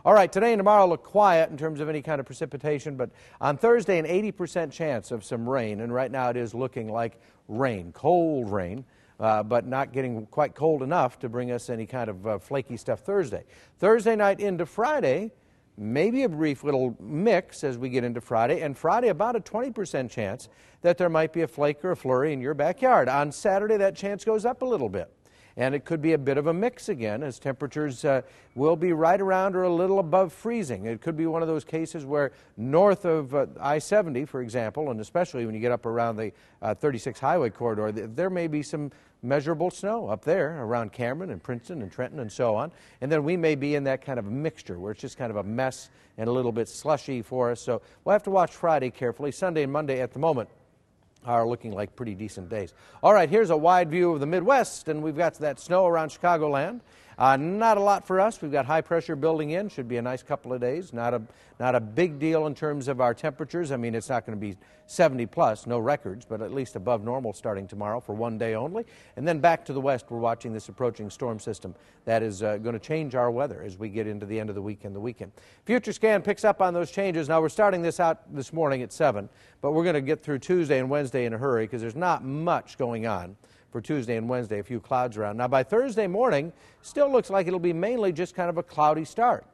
All right, today and tomorrow look quiet in terms of any kind of precipitation, but on Thursday an 80% chance of some rain, and right now it is looking like rain, cold rain. But not getting quite cold enough to bring us any kind of flaky stuff Thursday. Thursday night into Friday, maybe a brief little mix as we get into Friday, and Friday about a 20% chance that there might be a flake or a flurry in your backyard. On Saturday, that chance goes up a little bit. And it could be a bit of a mix again, as temperatures will be right around or a little above freezing. It could be one of those cases where north of I-70, for example, and especially when you get up around the 36 highway corridor, there may be some measurable snow up there around Cameron and Princeton and Trenton and so on. And then we may be in that kind of a mixture where it's just kind of a mess and a little bit slushy for us. So we'll have to watch Friday carefully. Sunday and Monday at the moment are looking like pretty decent days. All right, here's a wide view of the Midwest, and we've got that snow around Chicagoland. Not a lot for us. We've got high pressure building in. Should be a nice couple of days. Not a big deal in terms of our temperatures. I mean, it's not going to be 70 plus, no records, but at least above normal starting tomorrow for one day only. And then back to the west, we're watching this approaching storm system that is going to change our weather as we get into the end of the week and the weekend. Future Scan picks up on those changes. Now, we're starting this out this morning at 7, but we're going to get through Tuesday and Wednesday in a hurry because there's not much going on for Tuesday and Wednesday, a few clouds around. Now, by Thursday morning, still looks like it'll be mainly just kind of a cloudy start.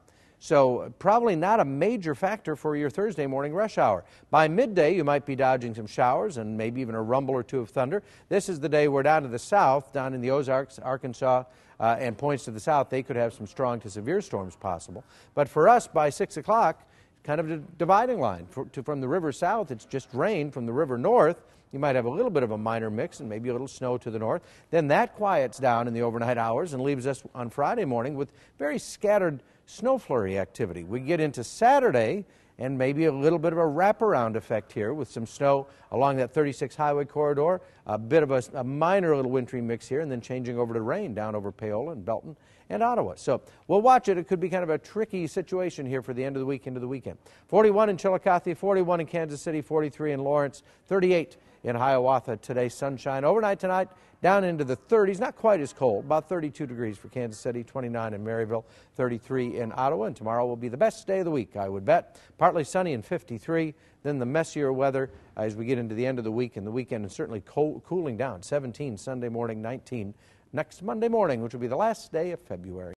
So probably not a major factor for your Thursday morning rush hour. By midday, you might be dodging some showers and maybe even a rumble or two of thunder. This is the day we're down to the south, down in the Ozarks, Arkansas, and points to the south. They could have some strong to severe storms possible. But for us, by 6 o'clock, kind of a dividing line. From the river south, it's just rain. From the river north, you might have a little bit of a minor mix and maybe a little snow to the north. Then that quiets down in the overnight hours and leaves us on Friday morning with very scattered snow flurry activity. We get into Saturday and maybe a little bit of a wraparound effect here with some snow along that 36 highway corridor, a bit of a minor little wintry mix here, and then changing over to rain down over Paola and Belton and Ottawa. So we'll watch it. It could be kind of a tricky situation here for the end of the week into the weekend. 41 in Chillicothe, 41 in Kansas City, 43 in Lawrence, 38 in Hiawatha today. Sunshine overnight tonight, down into the 30s, not quite as cold, about 32 degrees for Kansas City, 29 in Maryville, 33 in Ottawa, and tomorrow will be the best day of the week, I would bet. Partly sunny and 53, then the messier weather as we get into the end of the week and the weekend, and certainly cooling down, 17 Sunday morning, 19 next Monday morning, which will be the last day of February.